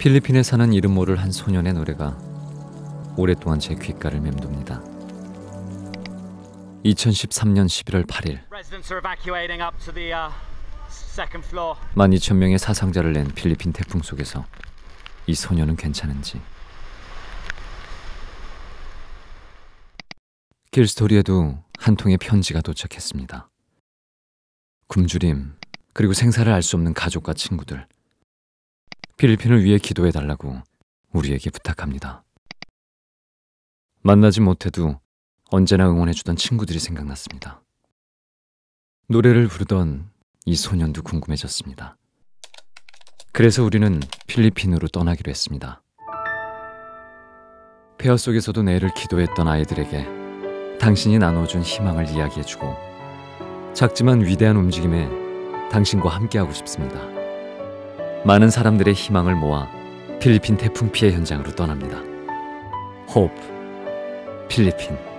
필리핀에 사는 이름 모를 한 소년의 노래가 오랫동안 제 귓가를 맴돕니다. 2013년 11월 8일 12,000명의 사상자를 낸 필리핀 태풍 속에서 이 소년은 괜찮은지. 길스토리에도 한 통의 편지가 도착했습니다. 굶주림, 그리고 생사를 알 수 없는 가족과 친구들. 필리핀을 위해 기도해달라고 우리에게 부탁합니다. 만나지 못해도 언제나 응원해주던 친구들이 생각났습니다. 노래를 부르던 이 소년도 궁금해졌습니다. 그래서 우리는 필리핀으로 떠나기로 했습니다. 폐허 속에서도 내일을 기도했던 아이들에게 당신이 나눠준 희망을 이야기해주고 작지만 위대한 움직임에 당신과 함께하고 싶습니다. 많은 사람들의 희망을 모아 필리핀 태풍 피해 현장으로 떠납니다. 호프, 필리핀.